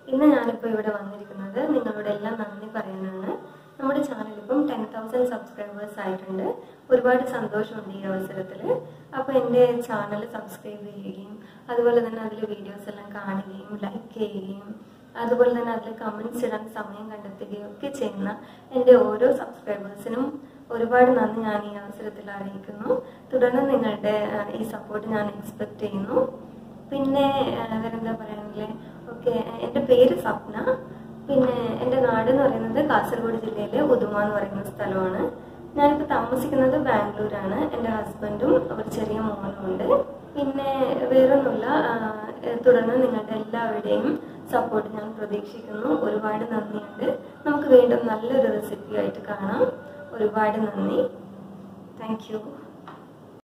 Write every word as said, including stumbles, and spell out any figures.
ഇന്ന് ഞാനിപ്പോൾ ഇവിടെ വന്നിരിക്കുന്നത് നിങ്ങളോടെല്ലാം നന്ദി പറയാനാണ്. നമ്മുടെ ചാനൽ ഇപ്പം ടെൻ തൗസൻഡ് സബ്സ്ക്രൈബേഴ്സ് ആയിട്ടുണ്ട്. ഒരുപാട് സന്തോഷമുണ്ട് ഈ അവസരത്തിൽ. അപ്പോൾ എൻ്റെ ചാനൽ സബ്സ്ക്രൈബ് ചെയ്യുകയും അതുപോലെ തന്നെ അതിൽ വീഡിയോസ് എല്ലാം കാണുകയും ലൈക്ക് ചെയ്യുകയും അതുപോലെ തന്നെ അതിൽ കമൻറ്റ്സ് ഇടാൻ സമയം കണ്ടെത്തുകയും ഒക്കെ ചെയ്യുന്ന എൻ്റെ ഓരോ സബ്സ്ക്രൈബേഴ്സിനും ഒരുപാട് നന്ദി ഞാൻ ഈ അവസരത്തിൽ അറിയിക്കുന്നു. തുടർന്ന് നിങ്ങളുടെ ഈ സപ്പോർട്ട് ഞാൻ എക്സ്പെക്റ്റ് ചെയ്യുന്നു. പിന്നെ വേറെന്താ പറയാനില്ലേ, ഓക്കെ, എൻ്റെ പേര് സ്വപ്ന. പിന്നെ എൻ്റെ നാട് എന്ന് പറയുന്നത് കാസർഗോഡ് ജില്ലയിലെ ഉദുമ എന്ന് പറയുന്ന സ്ഥലമാണ്. ഞാനിപ്പോൾ താമസിക്കുന്നത് ബാംഗ്ലൂരാണ്. എൻ്റെ ഹസ്ബൻഡും ഒരു ചെറിയ മോനും ഉണ്ട്. പിന്നെ വേറൊന്നുമില്ല. തുടർന്ന് നിങ്ങളുടെ എല്ലാവരുടെയും സപ്പോർട്ട് ഞാൻ പ്രതീക്ഷിക്കുന്നു. ഒരുപാട് നന്ദിയുണ്ട്. നമുക്ക് വീണ്ടും നല്ലൊരു റെസിപ്പിയായിട്ട് കാണാം. ഒരുപാട് നന്ദി. Thank U.